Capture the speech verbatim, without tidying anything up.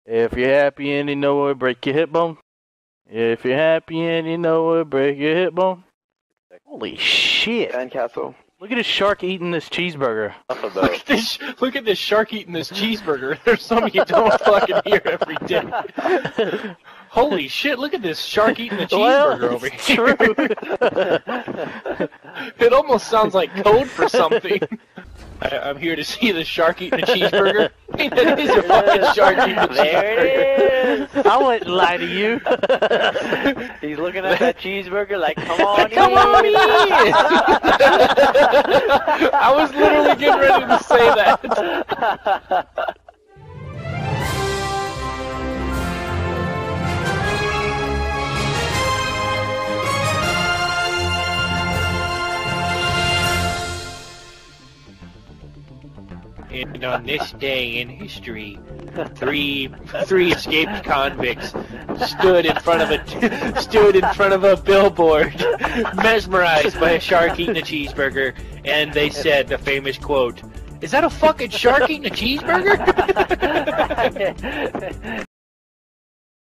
If you're happy and you know it, break your hip bone. If you're happy and you know it, break your hip bone. Holy shit. Sandcastle. Look at this shark eating this cheeseburger. Look at this, look at this shark eating this cheeseburger. There's something you don't fucking hear every day. Holy shit, look at this shark eating a cheeseburger well, over here. It almost sounds like code for something. I, I'm here to see the shark eating a cheeseburger. It is a fucking shark eating a There cheeseburger. it is! I wouldn't lie to you. He's looking at that cheeseburger like, come on Come in! on in! I was literally getting ready to say that. And on this day in history, three three escaped convicts stood in front of a stood in front of a billboard, mesmerized by a shark eating a cheeseburger, and they said the famous quote, "Is that a fucking shark eating a cheeseburger?"